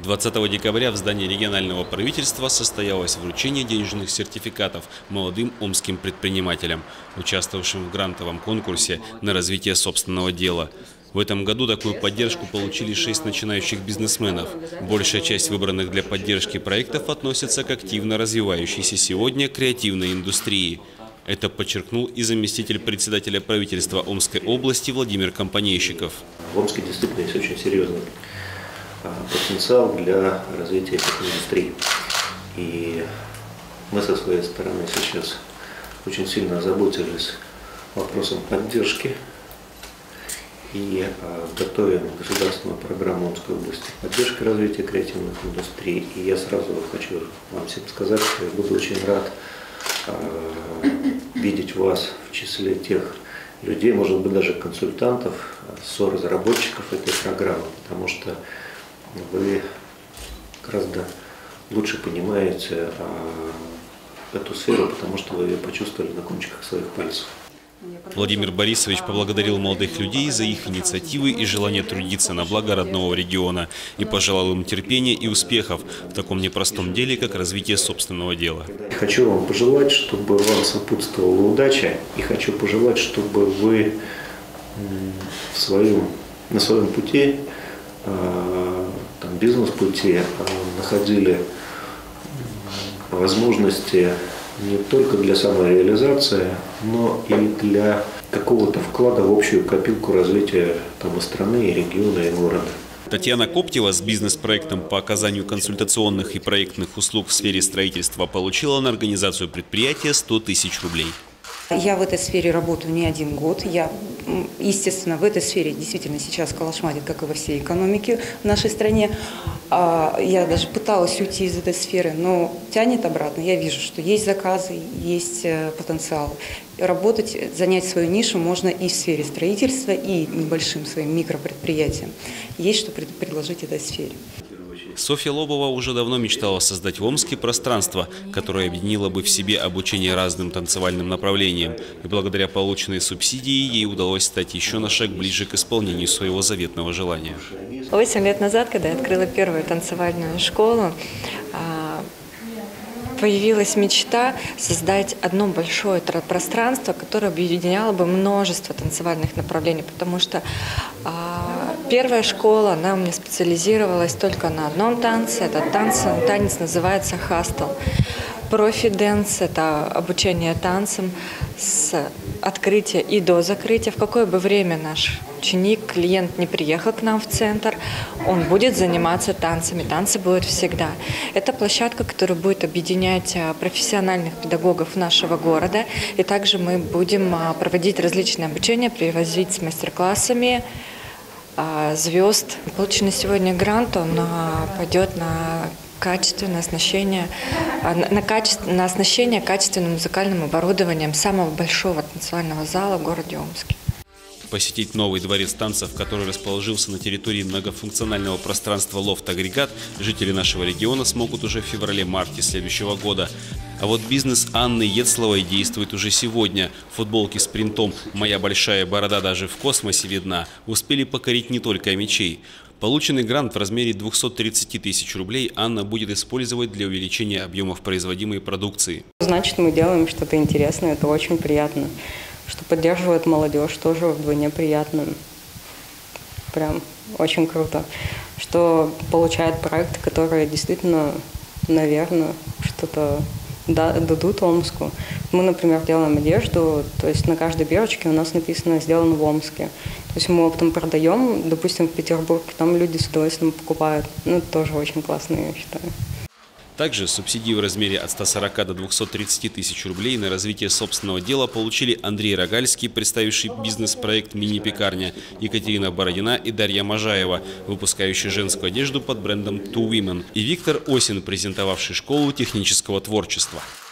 20 декабря в здании регионального правительства состоялось вручение денежных сертификатов молодым омским предпринимателям, участвовавшим в грантовом конкурсе на развитие собственного дела. В этом году такую поддержку получили 6 начинающих бизнесменов. Большая часть выбранных для поддержки проектов относится к активно развивающейся сегодня креативной индустрии. Это подчеркнул и заместитель председателя правительства Омской области Владимир Компанейщиков. В Омске действительно есть очень серьезный потенциал для развития этих индустрий. И мы со своей стороны сейчас очень сильно озаботились вопросом поддержки и готовим государственную программу Омской области поддержки развития креативных индустрий. И я сразу хочу вам всем сказать, что я буду очень рад видеть вас в числе тех людей, может быть, даже консультантов, соразработчиков этой программы, потому что вы гораздо лучше понимаете эту сферу, потому что вы ее почувствовали на кончиках своих пальцев. Владимир Борисович поблагодарил молодых людей за их инициативы и желание трудиться на благо родного региона и пожелал им терпения и успехов в таком непростом деле, как развитие собственного дела. Хочу вам пожелать, чтобы вам сопутствовала удача, и хочу пожелать, чтобы вы на своем пути, бизнес-пути, находили возможности не только для самореализации, но и для какого-то вклада в общую копилку развития и страны, и региона, и города. Татьяна Коптева с бизнес-проектом по оказанию консультационных и проектных услуг в сфере строительства получила на организацию предприятия 100 тысяч рублей. Я в этой сфере работаю не 1 год. Я, естественно, в этой сфере действительно сейчас калашматит, как и во всей экономике в нашей стране. Я даже пыталась уйти из этой сферы, но тянет обратно. Я вижу, что есть заказы, есть потенциал. Работать, занять свою нишу можно и в сфере строительства, и небольшим своим микропредприятиям. Есть что предложить этой сфере. Софья Лобова уже давно мечтала создать в Омске пространство, которое объединило бы в себе обучение разным танцевальным направлениям. И благодаря полученной субсидии ей удалось стать еще на шаг ближе к исполнению своего заветного желания. 8 лет назад, когда я открыла первую танцевальную школу, появилась мечта создать одно большое пространство, которое объединяло бы множество танцевальных направлений, потому что первая школа, она у меня специализировалась только на одном танце. Этот танец называется хастл. Профи-дэнс – это обучение танцам с открытия и до закрытия. В какое бы время наш ученик, клиент не приехал к нам в центр, он будет заниматься танцами. Танцы будут всегда. Это площадка, которая будет объединять профессиональных педагогов нашего города. И также мы будем проводить различные обучения, привозить с мастер-классами звезд. Полученный сегодня грант, он пойдет на качественное оснащение, на оснащение качественным музыкальным оборудованием самого большого танцевального зала в городе Омске. Посетить новый дворец танцев, который расположился на территории многофункционального пространства «Лофт-агрегат», жители нашего региона смогут уже в феврале-марте следующего года. А вот бизнес Анны Ецловой действует уже сегодня. Футболки с принтом «Моя большая борода даже в космосе видна» успели покорить не только мечей. Полученный грант в размере 230 тысяч рублей Анна будет использовать для увеличения объемов производимой продукции. Значит, мы делаем что-то интересное, это очень приятно. Что поддерживает молодежь, тоже вдвойне приятно. Прям очень круто. Что получают проекты, которые действительно, наверное, что-то дадут Омску. Мы, например, делаем одежду, то есть на каждой бирочке у нас написано «Сделано в Омске». То есть мы его потом продаем, допустим, в Петербурге, там люди с удовольствием покупают. Ну, это тоже очень классно, я считаю. Также субсидии в размере от 140 до 230 тысяч рублей на развитие собственного дела получили Андрей Рогальский, представивший бизнес-проект «Мини-пекарня», Екатерина Бородина и Дарья Можаева, выпускающие женскую одежду под брендом Two Women, и Виктор Осин, презентовавший школу технического творчества.